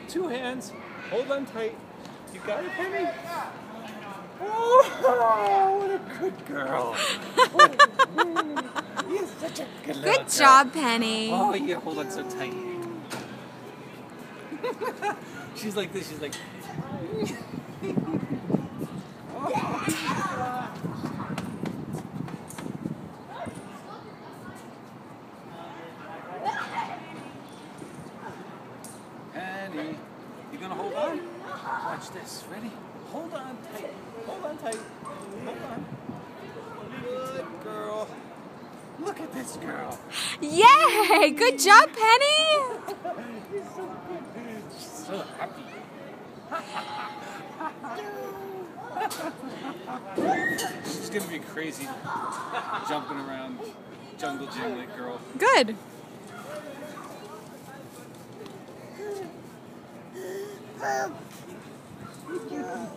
2 hands. Hold on tight. You got it, Penny? Oh, what a good girl. You're such a good little Good job, Penny. Oh, you hold on so tight. She's like this. She's like... Penny, you gonna hold on? Watch this. Ready? Hold on tight. Hold on tight. Hold on. Good girl. Look at this girl. Yay! Good job, Penny. She's so happy. She's gonna be crazy, jumping around jungle gym like girl. Good.